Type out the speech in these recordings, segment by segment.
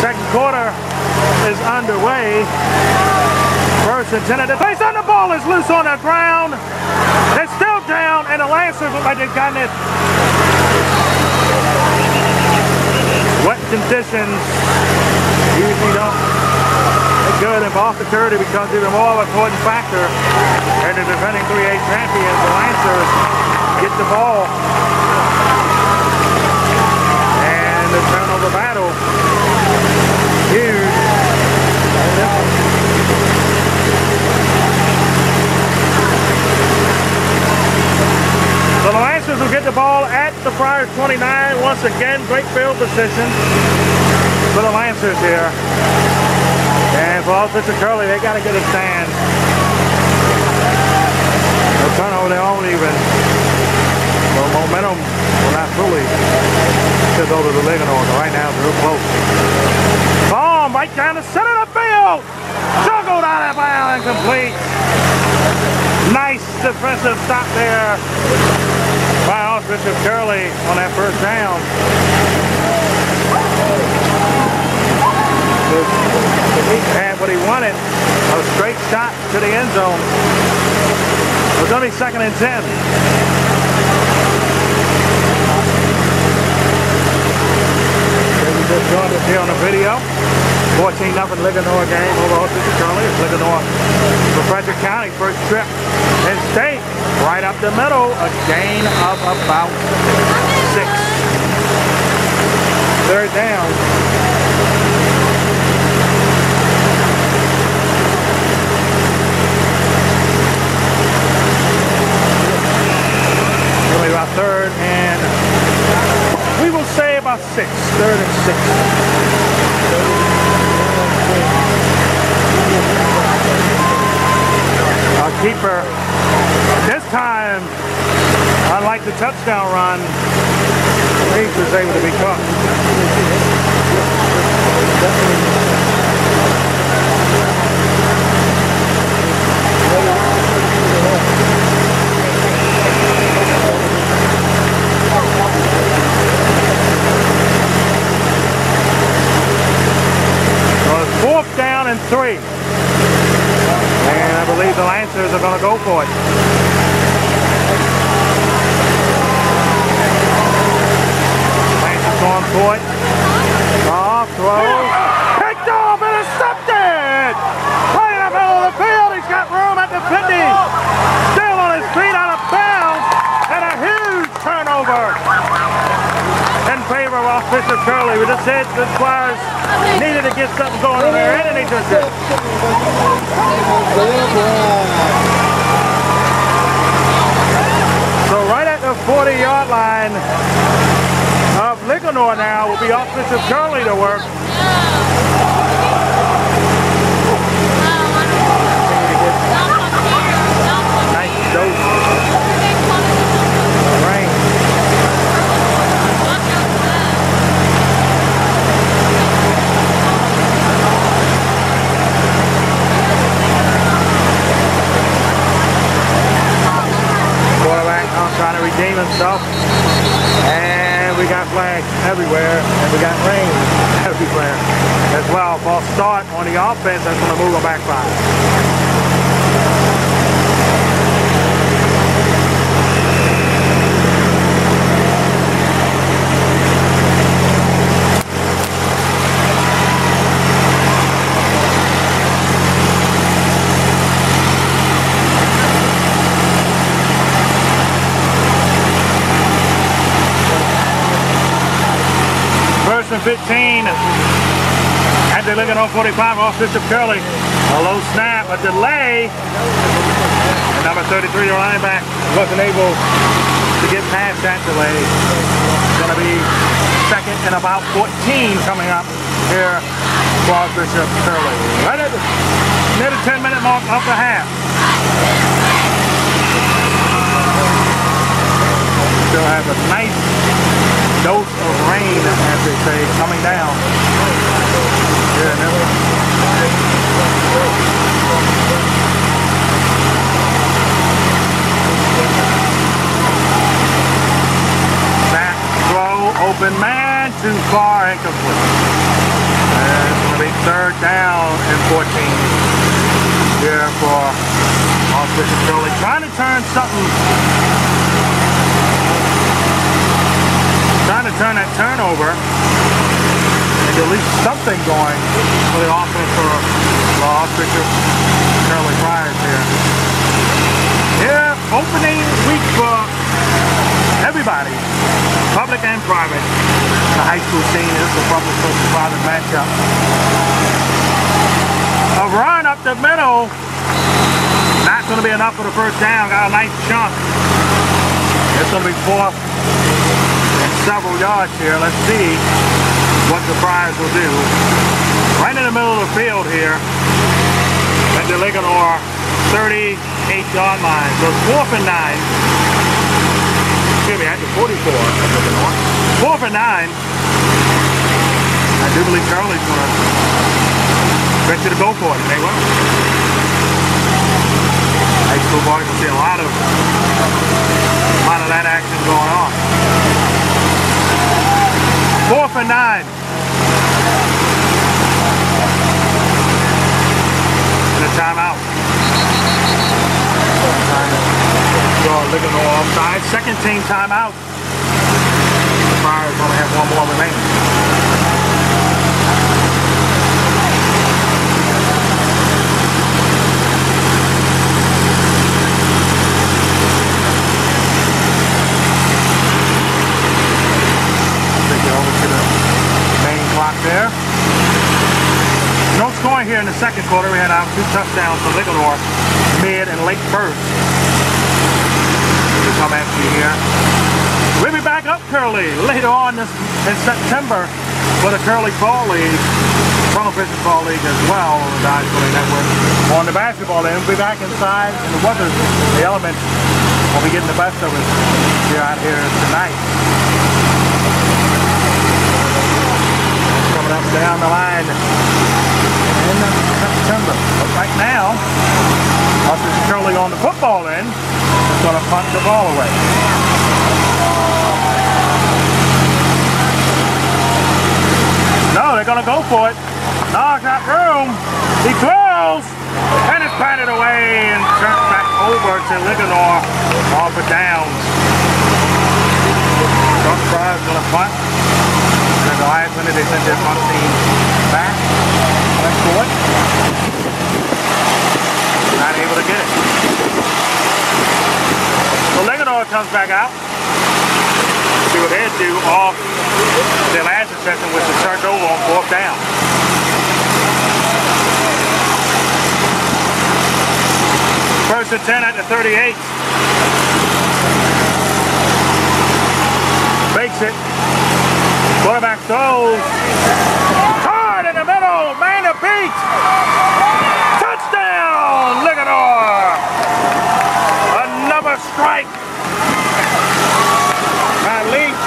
Second quarter is underway. First and 10 at the place, and the ball is loose on the ground. They're still down, and the Lancers look like they've gotten it. Wet conditions usually don't look good in ball security because even more of an important factor. And the defending 3A champions, the Lancers, get the ball. And the turnover battle, huge. So the Lancers will get the ball at the Friars 29. Once again, great field position for the Lancers here. And for Archbishop Curley, they got to get a stand. The turnover, they won't even. So momentum will not fully shift over to Linganore. Right now, it's real close. Bomb right down the center of the field. Juggled out of bounds and complete. Nice defensive stop there by Archbishop Curley on that first down. He had what he wanted, a straight shot to the end zone. It was only 2nd and 10. We just joined us here on the video. 14-0 Linganore game over Archbishop Curley. It's Linganore for Frederick County. First trip in state. Right up the middle. A gain of about 6. Third down. Only about 3rd and we will say about 6. 3rd and 6. Our keeper, this time, unlike the touchdown run, he was able to be caught. So it's 4th down and 3. And I believe the Lancers are going to go for it. Lancers going for it. Off, throws. Picked off, intercepted! Right in the middle of the field. He's got room at the 50. Still on his feet, out of bounds. And a huge turnover in favor of Archbishop Curley. We just said the Friars needed to get something going on there, and they just did. So right at the 40-yard line of Linganore now will be Archbishop Curley to work. Nice dose. Rain. Quarterback trying to redeem himself, and we got flags everywhere, and we got rain everywhere as well. False start on the offense. That's going to move a back 5. First and 15 at the Linganore 45, Archbishop Curley. A low snap, a delay. And number 33, the linebacker, wasn't able to get past that delay. It's going to be 2nd and about 14 coming up here for Archbishop Curley. Right at the near the 10-minute mark of the half. Still have a nice dose of rain, as they say, coming down. Snap, throw, open man, too far, incomplete. for Archbishop Curley. Trying to turn something, trying to turn that turnover and at least something going for the offense for Archbishop Curley Friars here. Yeah, opening week for everybody, public and private. The high school scene is a public versus private matchup. A run up the middle, not going to be enough for the first down. Got a nice chunk. It's going to be 4th and several yards here. Let's see what the Friars will do. Right in the middle of the field here at the Linganore 38-yard line. So it's 4th and 9. Excuse me, at the 44 at Linganore. 4th and 9. I do believe Curley's going to venture to go for it. They will. High school ball, you can see a lot of that action going on. 4th and 9. And a timeout. Linganore offside. Second team timeout. The Friars only have one more remaining. Take it over to the main clock there. No scoring here in the second quarter. We had our 2 touchdowns for Linganore, mid and late first. To come after you here. We'll be back up Curley later on in September for the Curley Fall League, Toronto Christian Fall League as well on the Dodge Curley Network. On the basketball end, we'll be back inside in the weather, the elements. We'll be getting the best of it here out here tonight. Coming up down the line in September. But right now, Archbishop Curley on the football end is going to punt the ball away. No, they're going to go for it. No, got room. He throws, and it's batted away and turned back over to Linganore off of downs. Front Friars going to punt. And the last minute they sent their punt team back. That's good. Not able to get it. So Linganore comes back out. See what they do off their last session, which is turned over on 4th down. First and 10 at the 38. Fakes it. Quarterback throws. Hard in the middle. Man to beat. Touchdown, Linganore. Another strike. By Leach.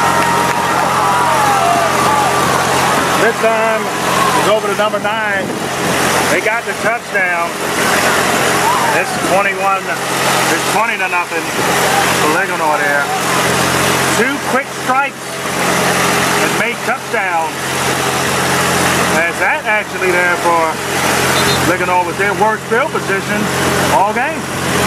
This time it's over to number 9. They got the touchdown. It's 21. It's 20-0 for Linganore there. 2 quick strikes and made touchdowns. As that actually there for Linganore was their worst field position all game.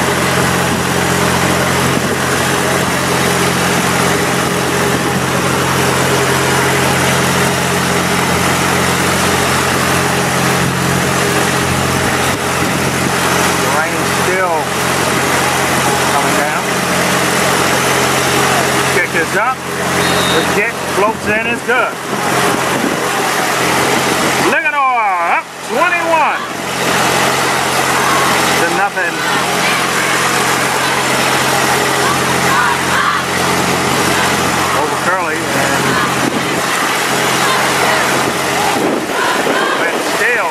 The rain still coming down. Kick is up. The kick floats in, is good. Linganore up 21 to nothing. Over Curley and still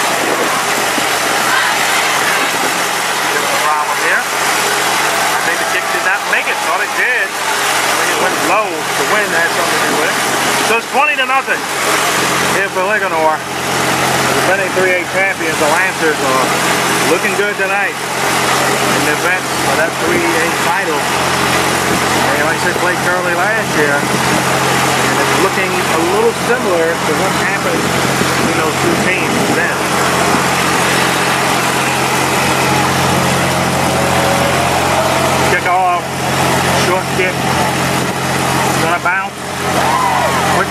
there's a problem here. I think the kick did not make it. Thought it did. It went low. The wind had something to do with it. So it's 20-0 here for Linganore. The defending 3A champions, the Lancers, are looking good tonight in the event for that 3A title. They, like I said, played Curley last year, and it's looking a little similar to what happened between those two teams then.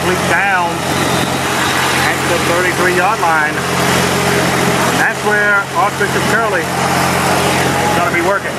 complete down at the 33-yard line. And that's where Archbishop Curley is going to be working.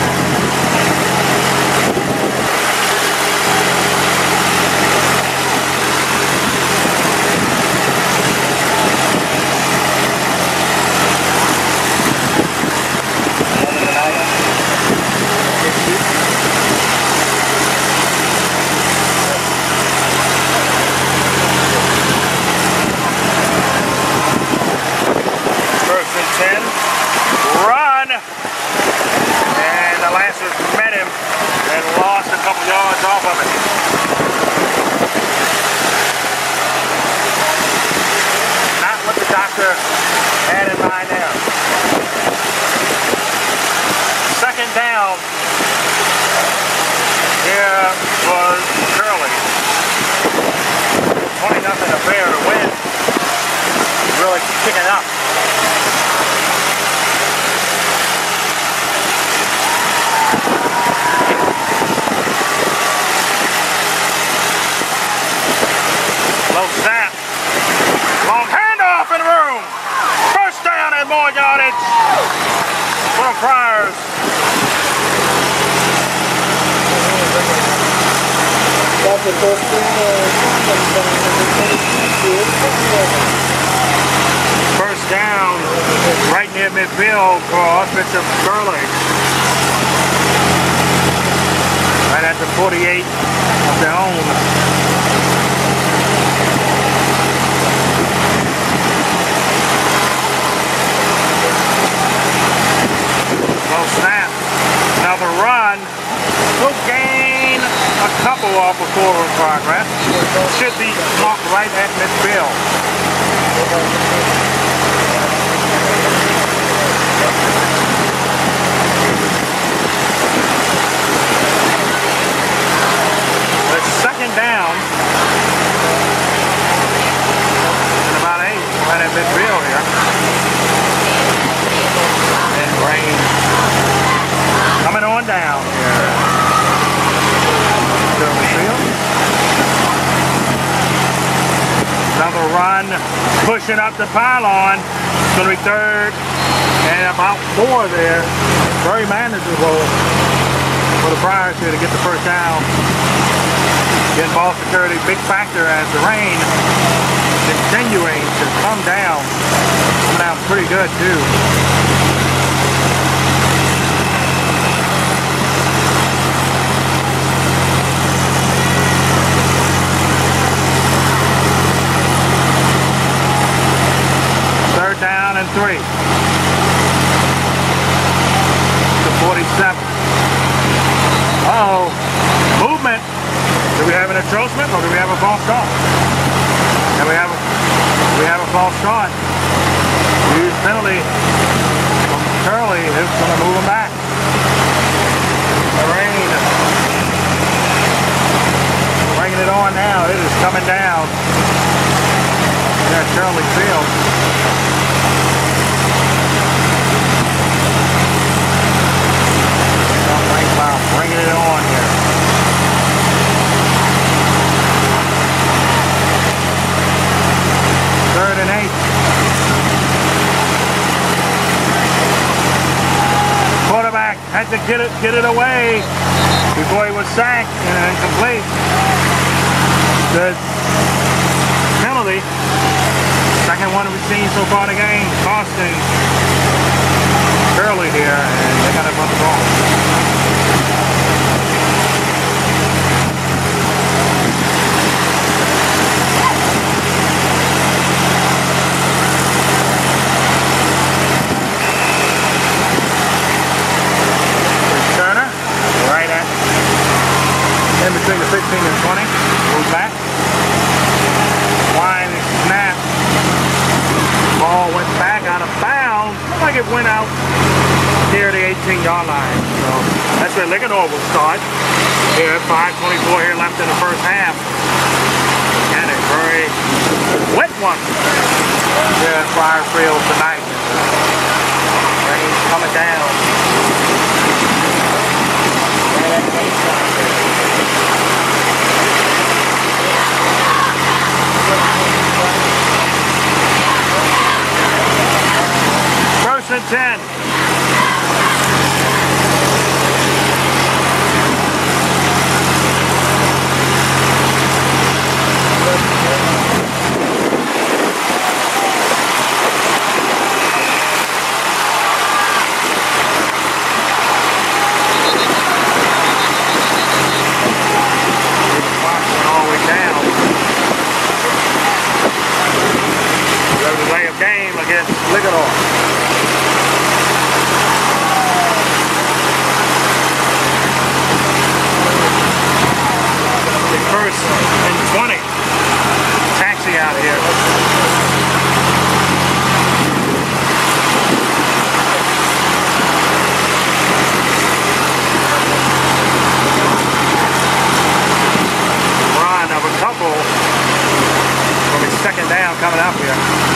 Run! And the Lancers met him and lost a couple yards off of it. Not what the doctor had in mind there. Second down. Here was Curley. 20-0 affair to win. Really kicking up. Low snap. Long handoff in the room. First down and more yardage for the Friars. First down right near midfield for Archbishop Curley. Right at the 48 of their own. Low snap, another run, will gain a couple off of forward progress, should be blocked right at midfield. It's second down, and about 8 right at midfield here. And rain coming on down here. Another run, pushing up the pylon. It's going to be third and about 4 there. Very manageable for the Friars here to get the first down. Again, ball security, big factor as the rain continuing to come down. Coming down pretty good too. Down and 3 to 47. Uh-oh. Movement. Do we have an encroachment or do we have a false start? And we have a false start. Huge penalty from Curley. Who's going to move him back? The rain. Bringing it on now. It is coming down. Yeah, Curley Field. Bringing it on here. Third and 8. Quarterback had to get it away before he was sacked and incomplete. The penalty, second one we've seen so far in the game, costing Curley here, and they got to run the ball. In between the 15 and 20, move back. Line snap. Ball went back out of bounds. Looked like it went out near the 18-yard line. So that's where Linganore will start. Here, 5:24 here left in the first half. And a very wet one here at Friars Field tonight. Rain's coming down. Right at the baseline. 10. All the way down. There's a delay of game against Linganore. First and 20. Taxi out here. Run of a couple. Will be second down coming up here.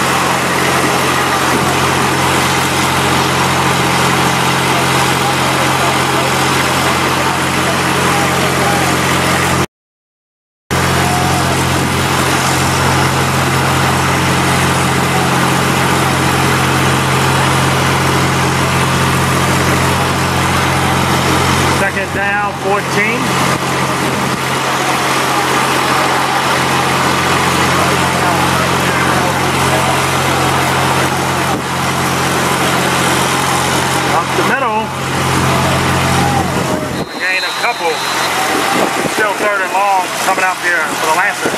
Second down, 14. Up the middle. Gain a couple. Still third and long coming up here for the Lancers.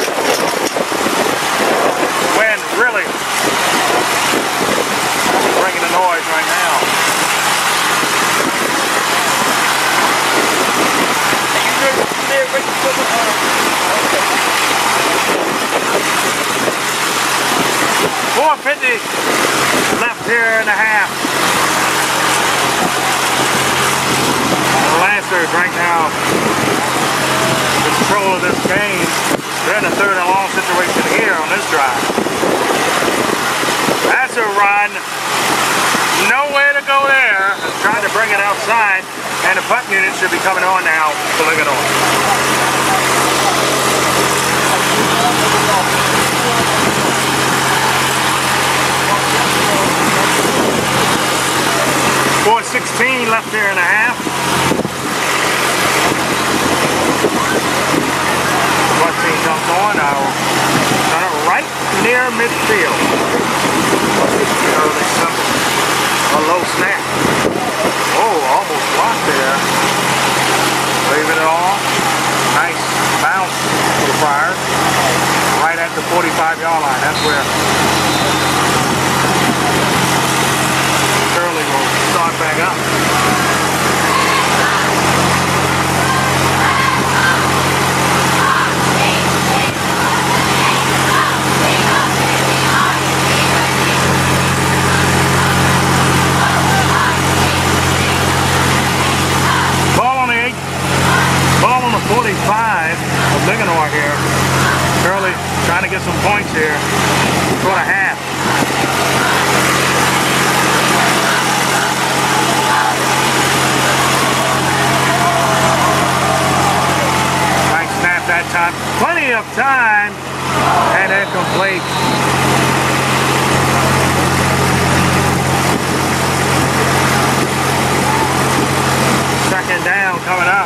Wind really bringing the noise right now. .450 left here in the half. The Lancers right now in control of this game. They're in a third and long situation here on this drive. That's a run. Nowhere to go there. Trying to bring it outside. And the punt unit should be coming on now for Linganore. .416 left here in a half. Punt team comes on now. Done it right near midfield. Early simple. A low snap. Oh, almost blocked there. Leaving it all. Nice bounce for the Friars. Right at the 45-yard line. That's where Curley will start back up. Ball on the 45 of Linganore here. Curley trying to get some points here. 2.5. Nice snap that time. Plenty of time. And incomplete. Second down coming up.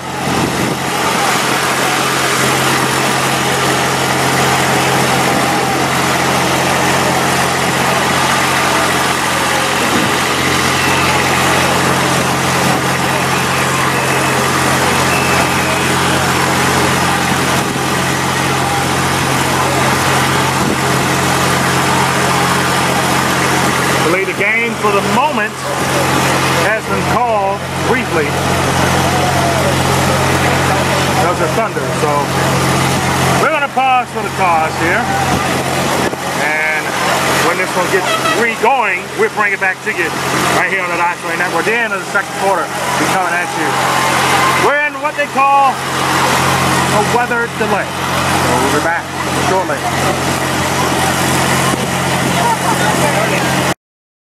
To lead the game for the moment has been called briefly. Those are thunder, so we're going to pause for the cause here. And when this one gets re-going, we'll bring it back to you right here on the Live Stream Network. The end of the second quarter, we're coming at you. We're in what they call a weather delay. So we'll be back shortly.